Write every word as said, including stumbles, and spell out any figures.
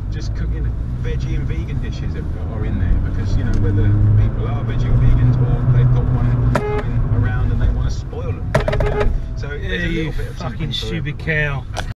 just cooking veggie and vegan dishes that are in there, because you know whether people are veggie or vegans, or they've got one coming around and they want to spoil them. So Yeah, you fucking stupid cow.